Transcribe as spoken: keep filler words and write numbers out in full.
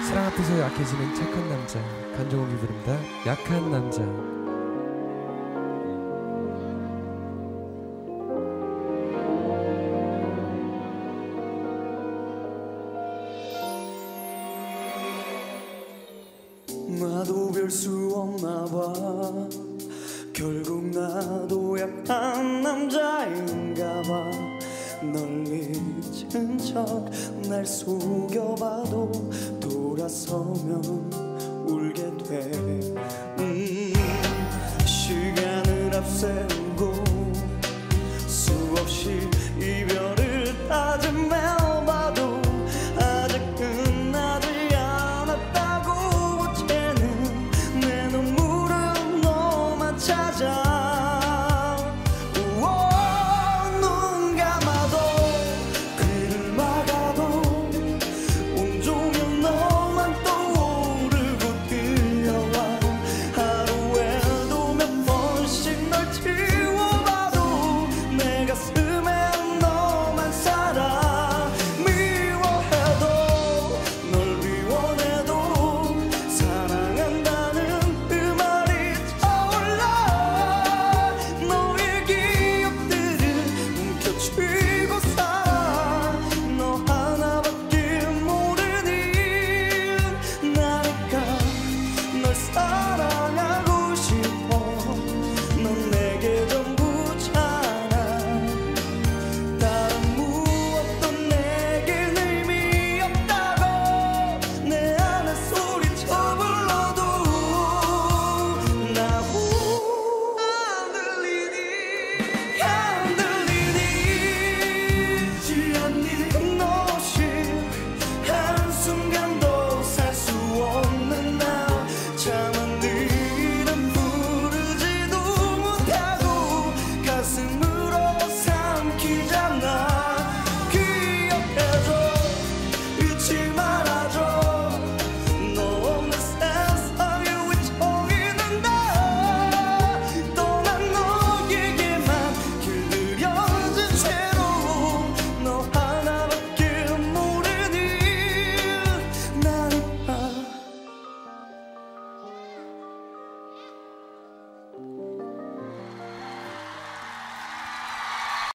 사랑 앞에서 약해지는 착한 남자, 간종욱이 부릅니다. 약한 남자. 나도 별 수 없나 봐. 결국 나도 약한 남자인가 봐. 널 잊은 척 날 속여봐도 돌아서면 울게 돼. 음, 시간을 앞세우고 수없이 이별